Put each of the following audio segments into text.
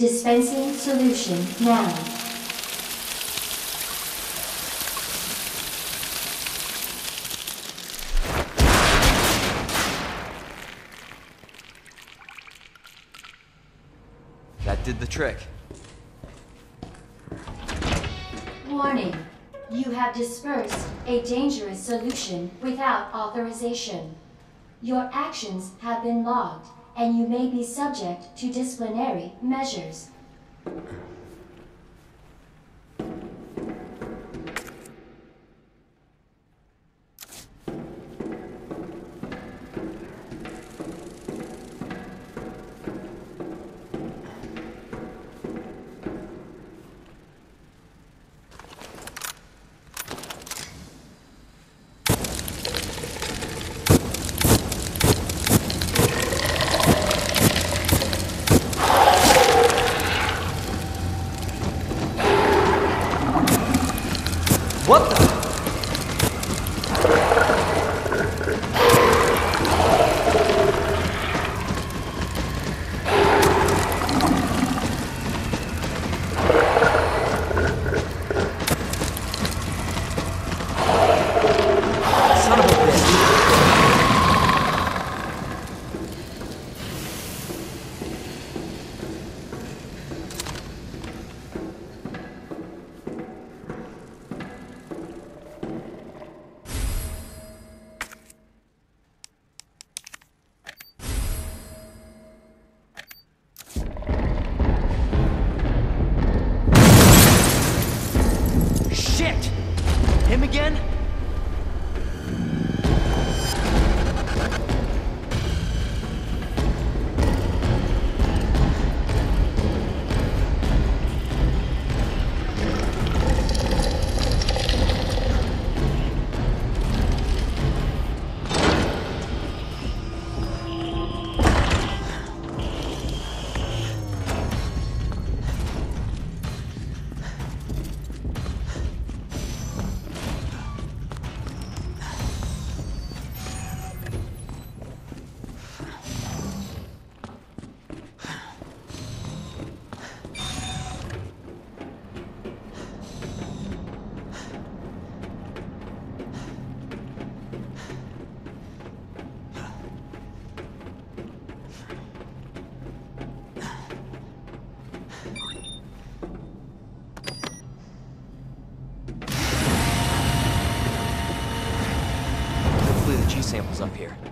Dispensing solution now. That did the trick. Warning. You have dispersed a dangerous solution without authorization. Your actions have been logged, and you may be subject to disciplinary measures. What the? Son of a bitch. Shit! Him again? Hopefully the G sample's up here.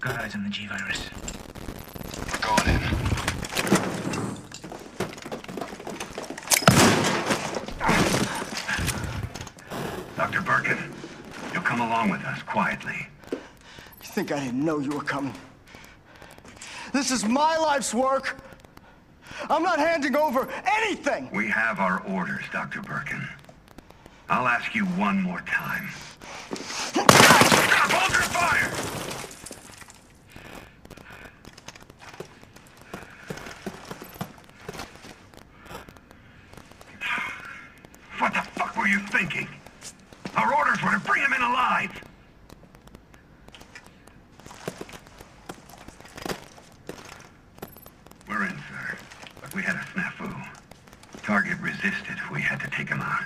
Got eyes on the G-Virus. Going in. Dr. Birkin, you'll come along with us quietly. You think I didn't know you were coming? This is my life's work. I'm not handing over anything. We have our orders, Dr. Birkin. I'll ask you one more time. Stop! Hold your fire! What the fuck were you thinking? Our orders were to bring him in alive! We're in, sir. But we had a snafu. Target resisted. We had to take him out.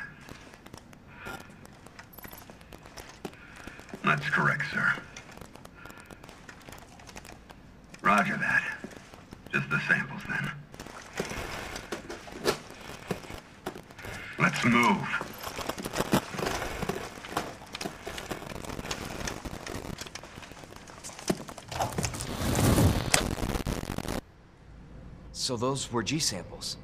That's correct, sir. Roger that. Just the samples, then. Let's move. So those were G samples.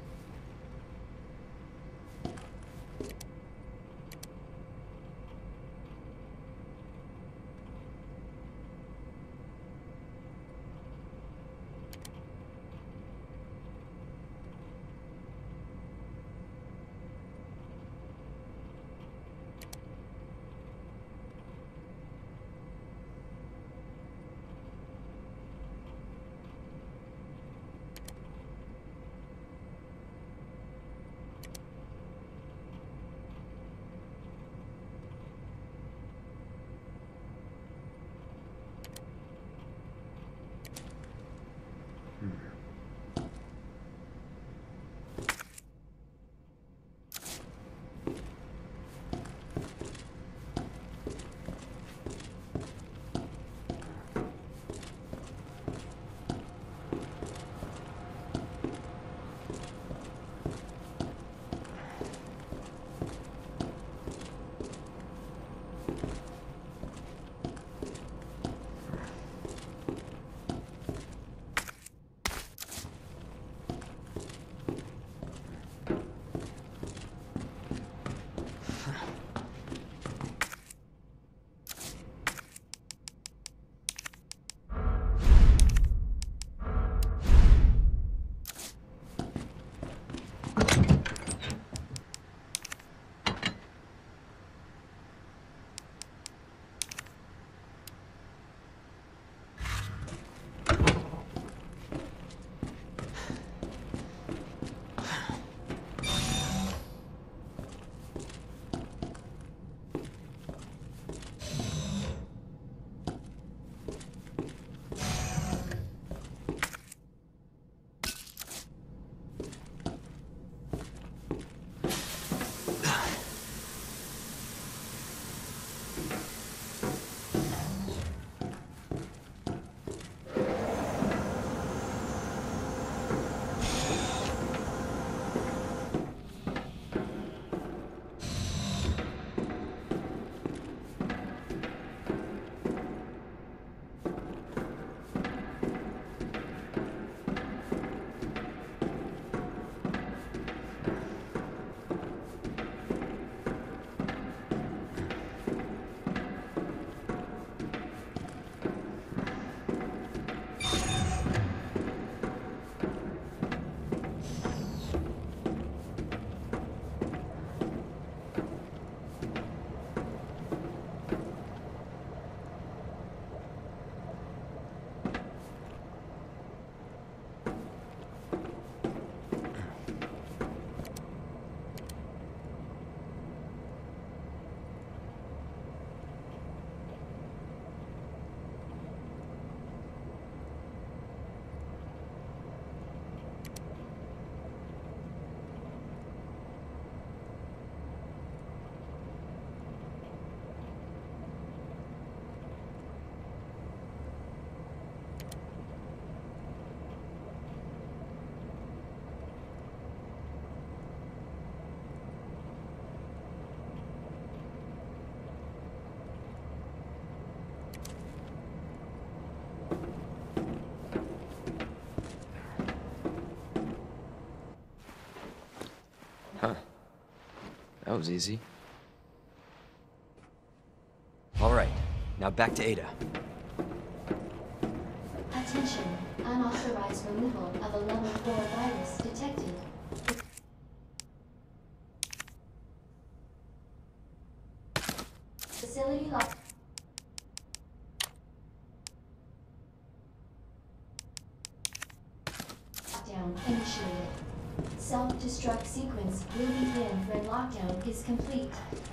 Huh. That was easy. All right, now back to Ada. Attention, unauthorized removal of a level 4 virus detected. Facility lock. Lockdown initiated. Self-destruct sequence will begin when lockdown is complete.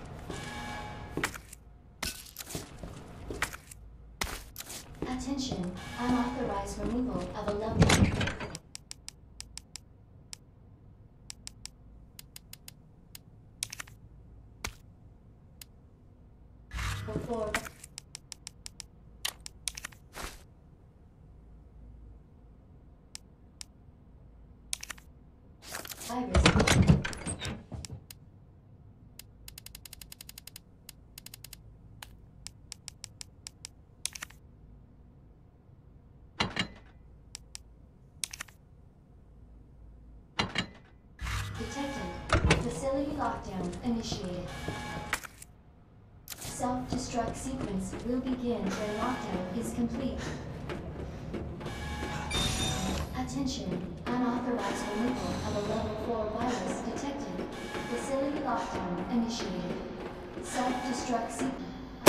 Attention, unauthorized removal of a level. Before. Virus. Detected. Facility lockdown initiated. Self-destruct sequence will begin when lockdown is complete. Attention, unauthorized removal of a level 4 virus detected. Facility lockdown initiated. Self-destruct sequence.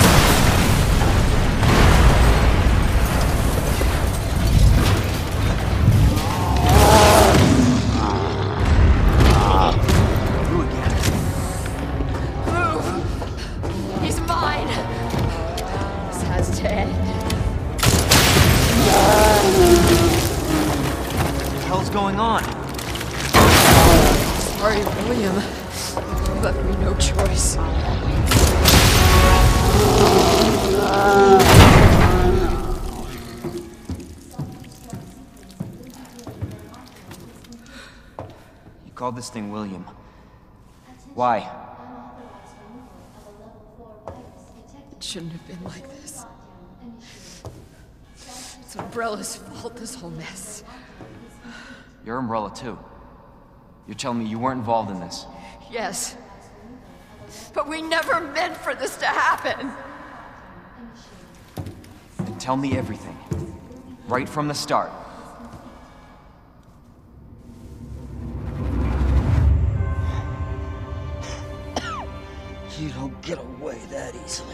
Going on? Sorry, William. You left me no choice. You called this thing William. Why? It shouldn't have been like this. It's Umbrella's fault, this whole mess. You're Umbrella too. You're telling me you weren't involved in this? Yes. But we never meant for this to happen. Then tell me everything. Right from the start. You don't get away that easily.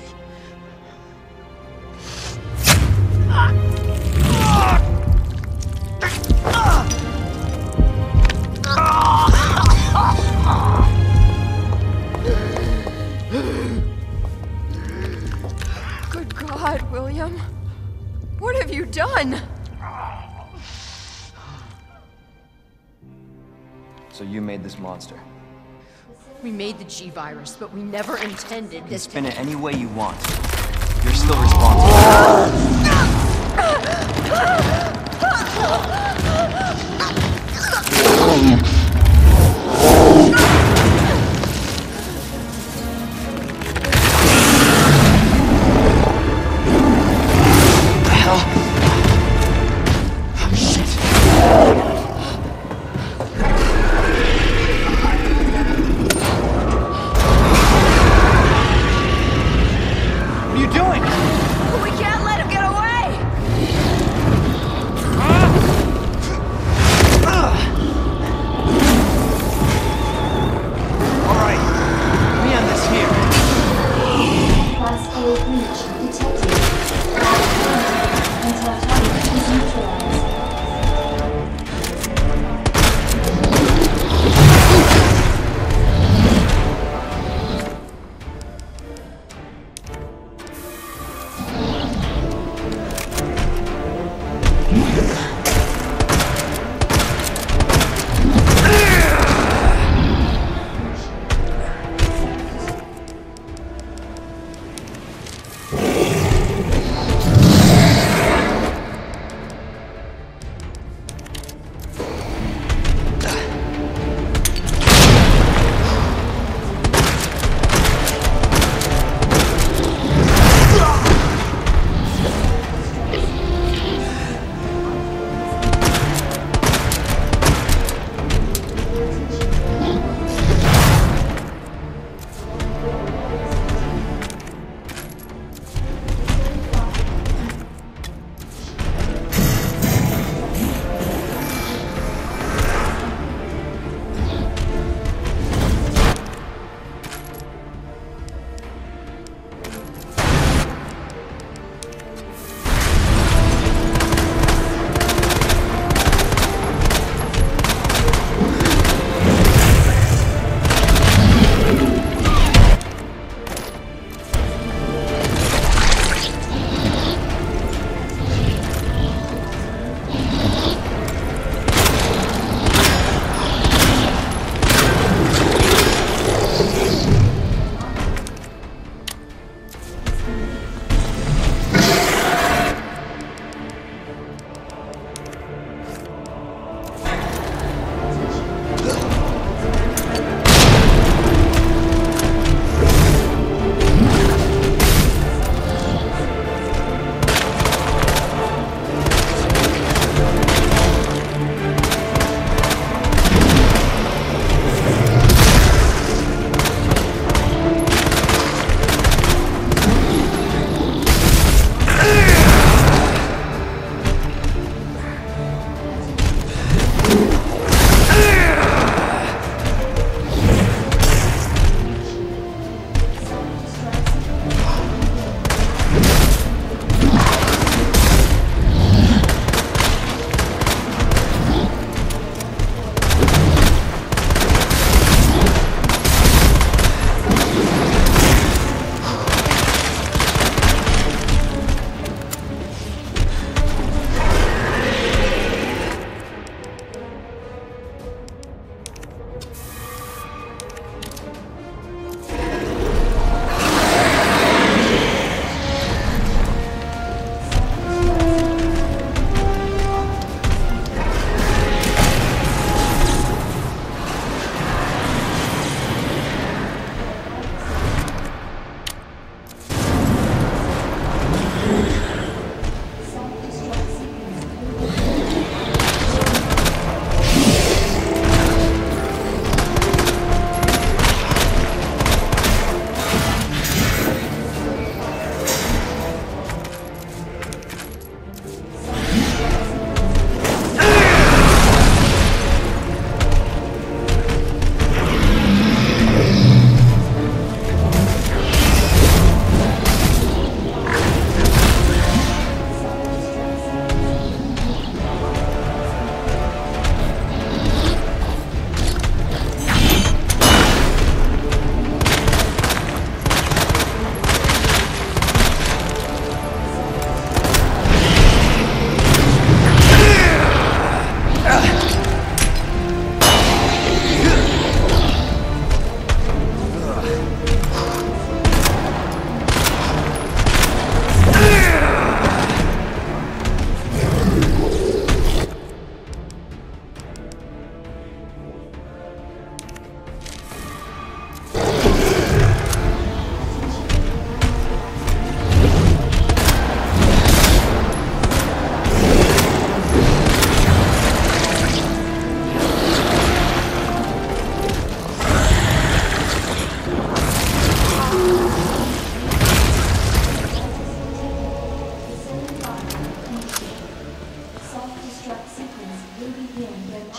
Good God, William. What have you done? So you made this monster. We made the G-Virus, but we never intended You can this spin it any way you want. You're still responsible.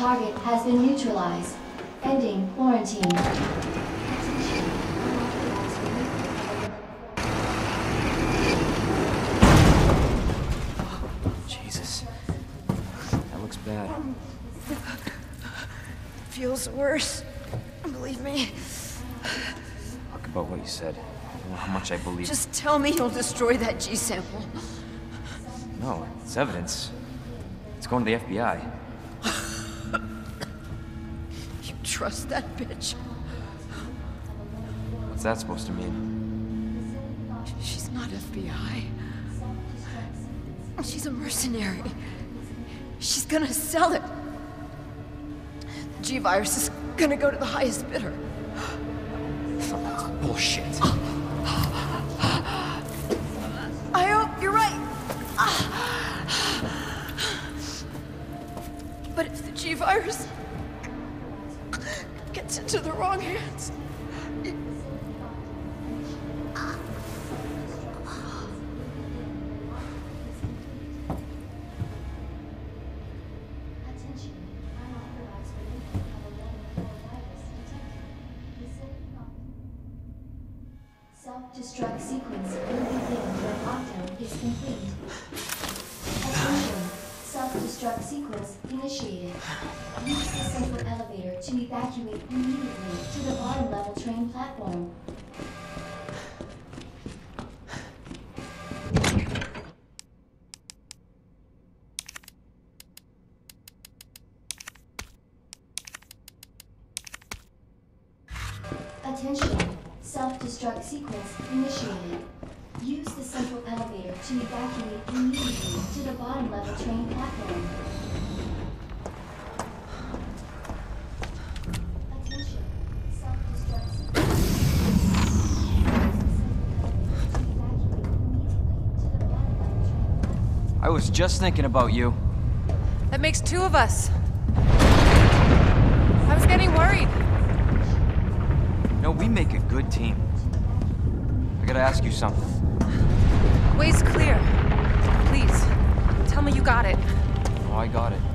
target has been neutralized. Ending quarantine. Jesus. That looks bad. Feels worse. Believe me. Talk about what you said. I don't know how much I believe. Just tell me you'll destroy that G sample. No, it's evidence. It's going to the FBI. You trust that bitch? What's that supposed to mean? She's not FBI. She's a mercenary. She's gonna sell it. The G-Virus is gonna go to the highest bidder. That's bullshit. I hope you're right. But if the G-Virus gets into the wrong hands... Self-destruct sequence will begin when lockdown is complete. Attention. Self-destruct sequence initiated. Use the central elevator to evacuate immediately to the bottom level train platform. Attention. Self-destruct sequence initiated. Use the central elevator to evacuate immediately to the bottom level train platform. Attention. Self-destruct sequence. I was just thinking about you. That makes two of us. I was getting worried. No, we make a good team. I gotta ask you something. Way's clear. Please, tell me you got it. Oh, I got it.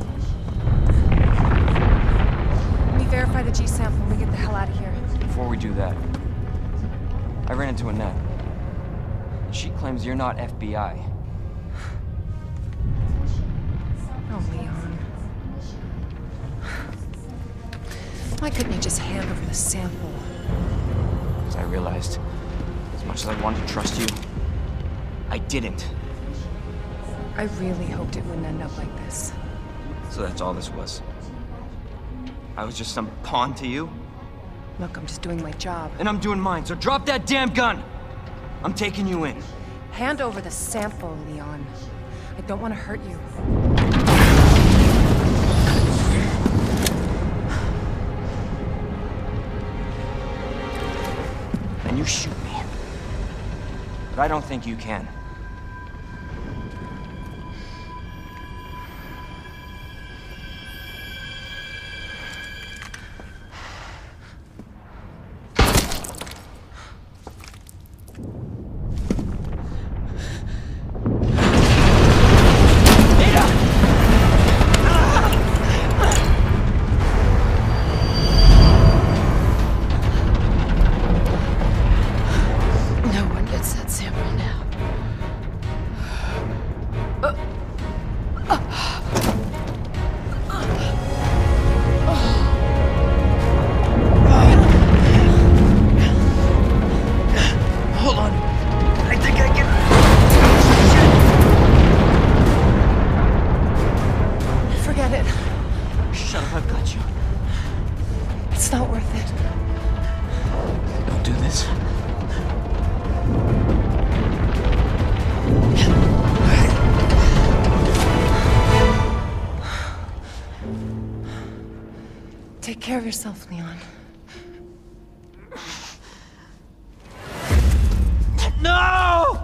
Let me verify the G sample and we get the hell out of here. Before we do that, I ran into Annette. She claims you're not FBI. Oh, Leon. Why couldn't you just hand over the sample? Because I realized, as much as I wanted to trust you, I didn't. I really hoped it wouldn't end up like this. So that's all this was. I was just some pawn to you, Look, I'm just doing my job. and I'm doing mine, so drop that damn gun! I'm taking you in. Hand over the sample, Leon. I don't want to hurt you. And you shoot me. But I don't think you can. No one gets that sample now. Hold on. I think I can... Forget it. Shut up, I've got you. It's not worth it. Don't do this. Take care of yourself, Leon. No!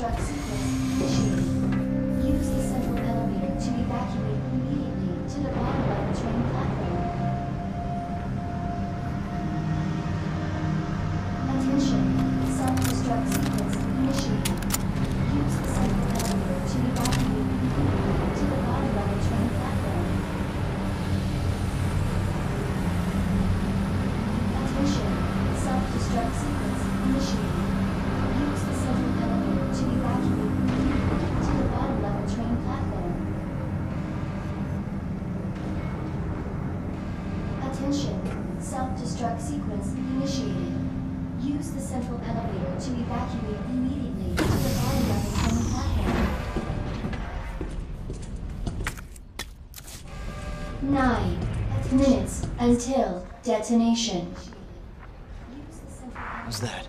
Self-destruct sequence initiated. Use the central elevator to evacuate immediately to the bottom of the train platform. Attention. Self-destruct sequence initiated. Use the central elevator to evacuate immediately to the bottom of the train platform. Attention. Self-destruct sequence initiated. Use the central elevator to evacuate immediately to the bottom level train platform. Attention. Self-destruct sequence initiated. Use the central elevator to evacuate immediately to the bottom level train platform. 9 minutes until detonation. What's that?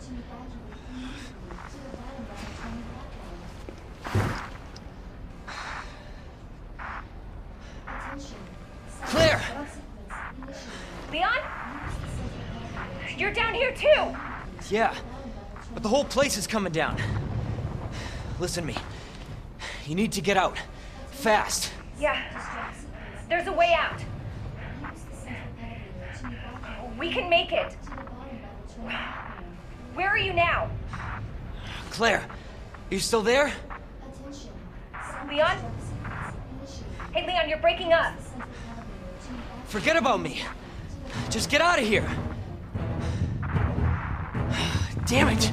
Claire! Leon? You're down here too! Yeah, but the whole place is coming down. Listen to me. You need to get out. Fast. Yeah. There's a way out. We can make it. Where are you now? Claire, are you still there? Leon? Hey, Leon, you're breaking up. Forget about me. Just get out of here. Damn it.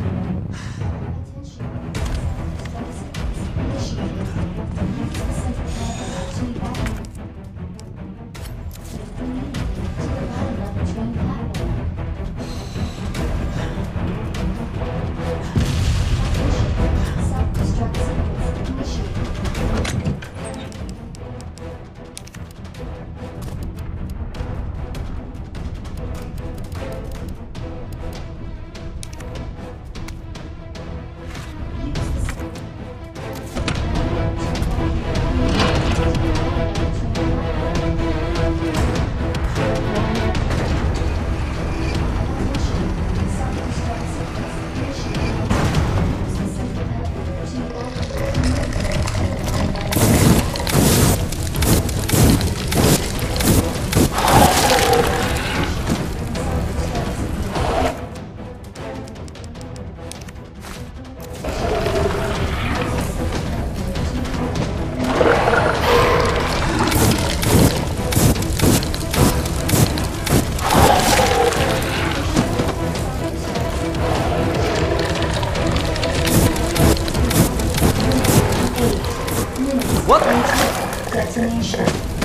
Destination.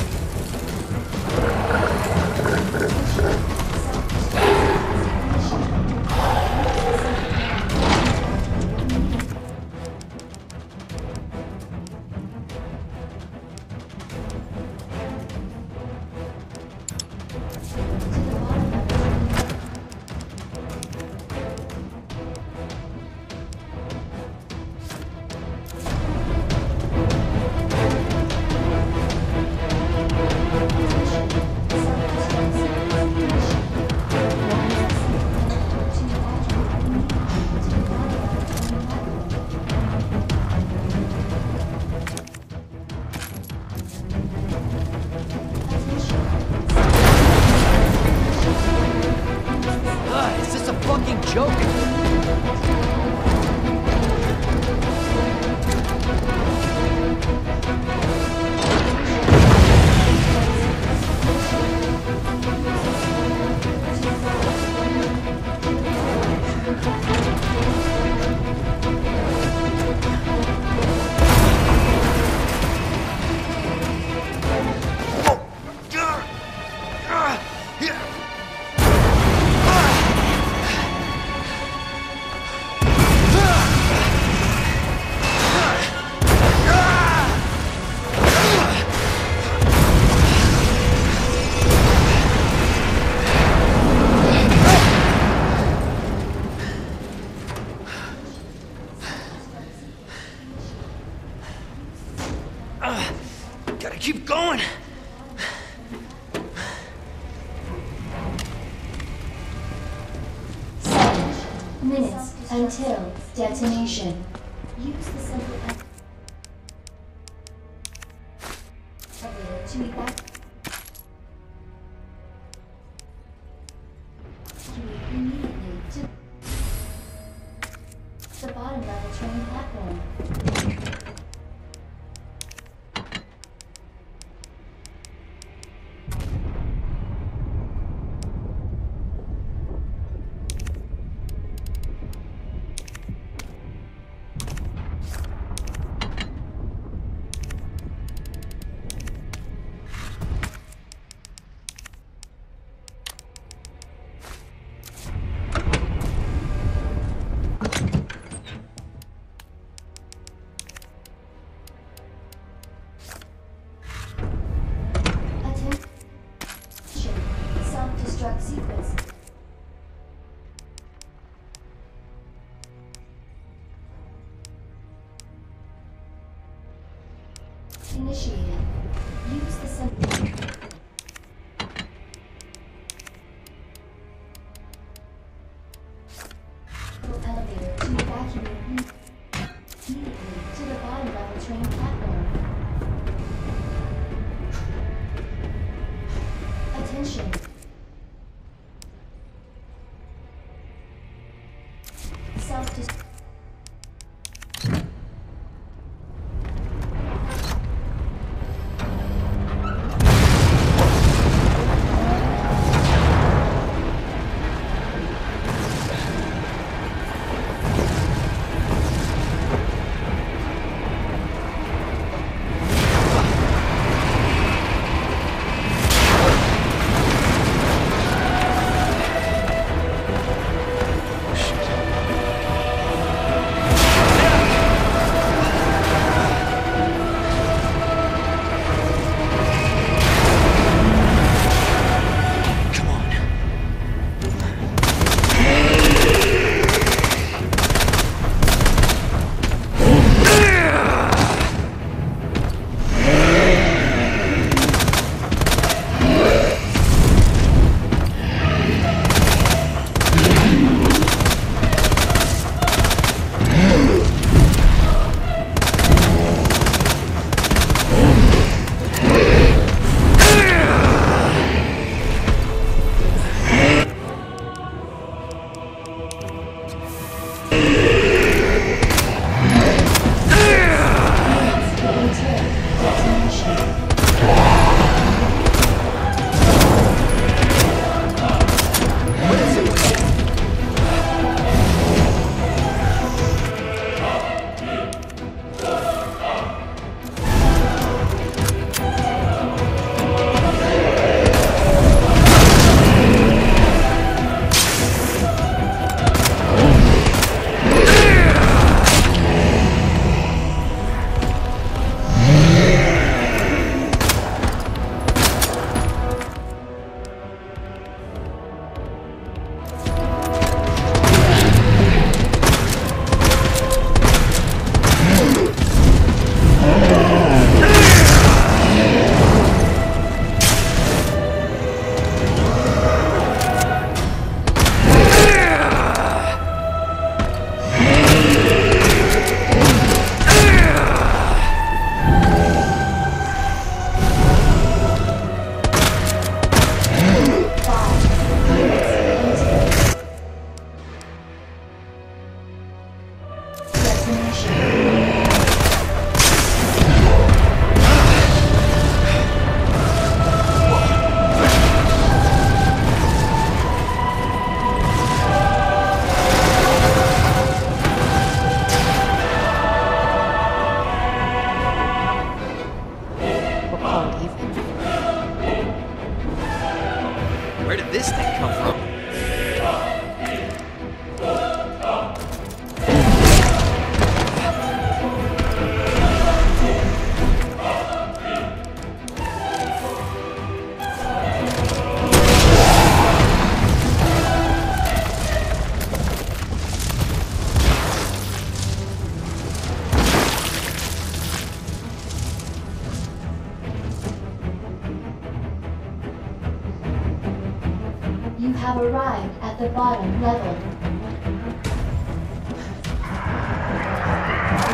Is this a fucking joke? Gotta keep going. Minutes until detonation. Use the simple elevator to evacuate immediately to the bottom level train platform. Self-destruct sequence. Initiated. Use the simple elevator to evacuate immediately to the bottom level train platform. Attention. Self-destruct. Where did this thing come from? You have arrived at the bottom level.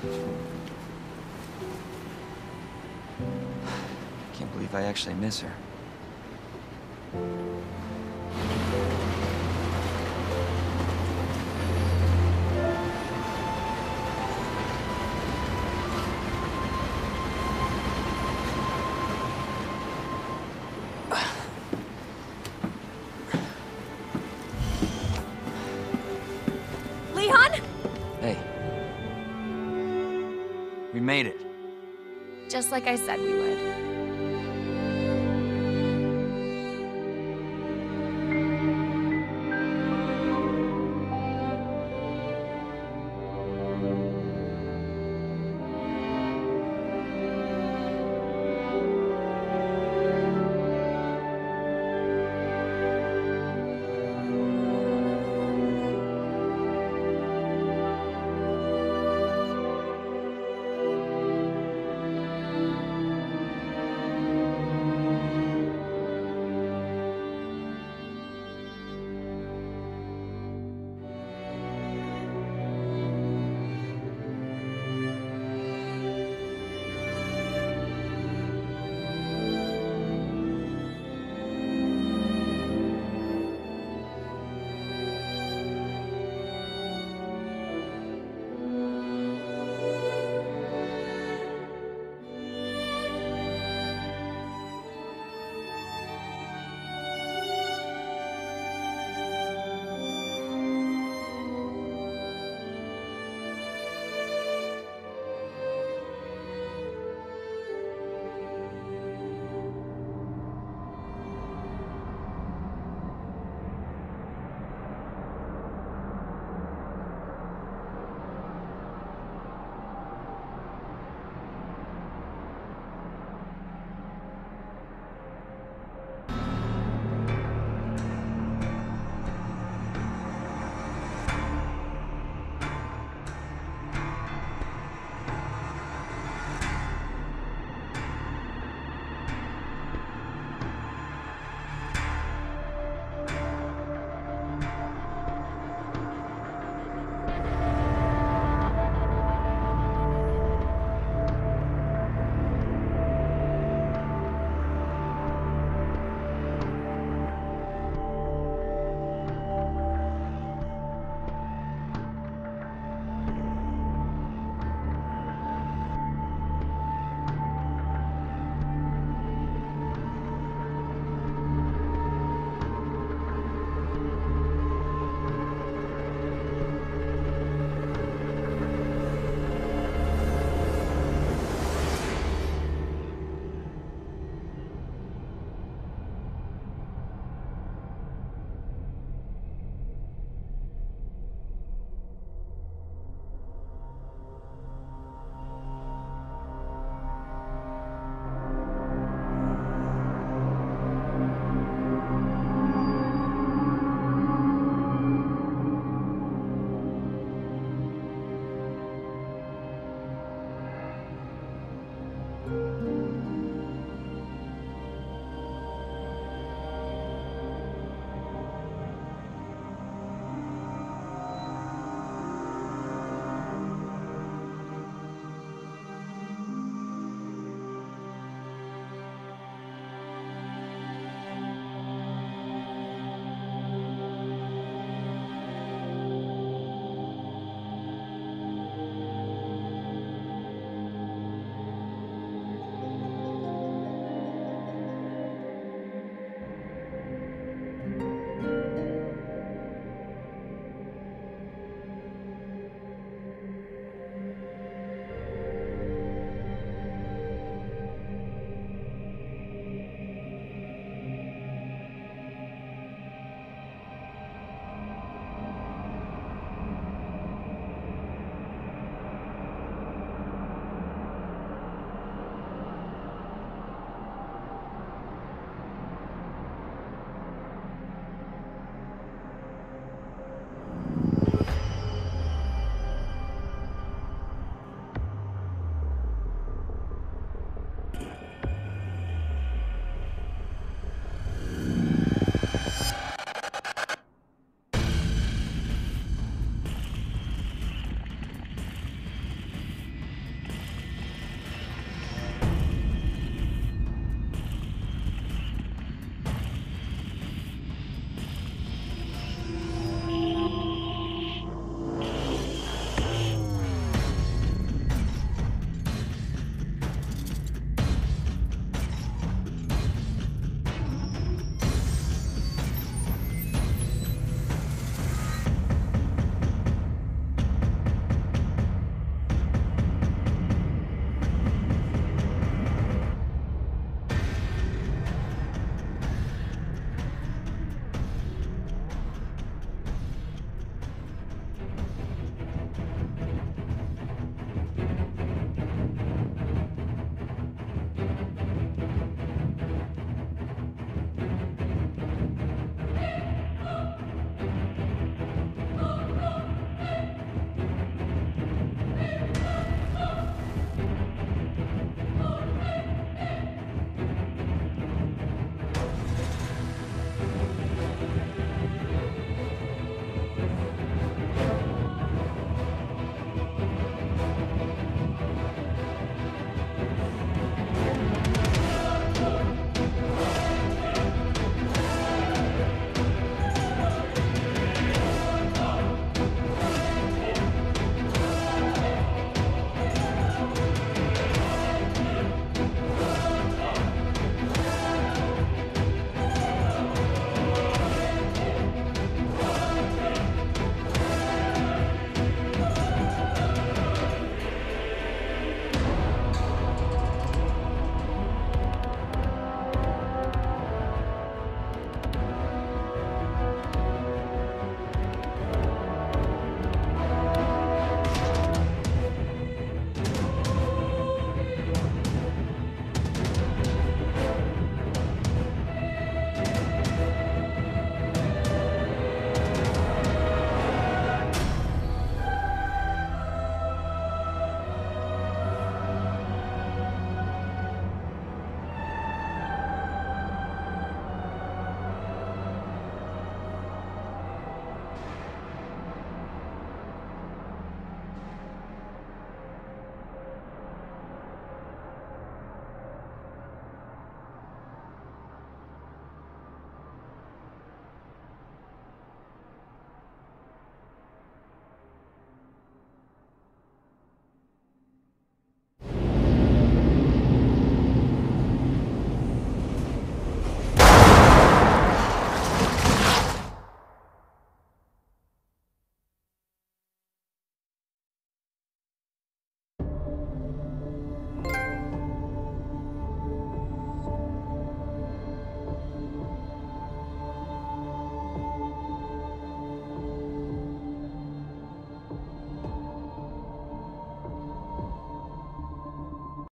Can't believe I actually miss her. Leon? Hey. We made it. Just like I said we would.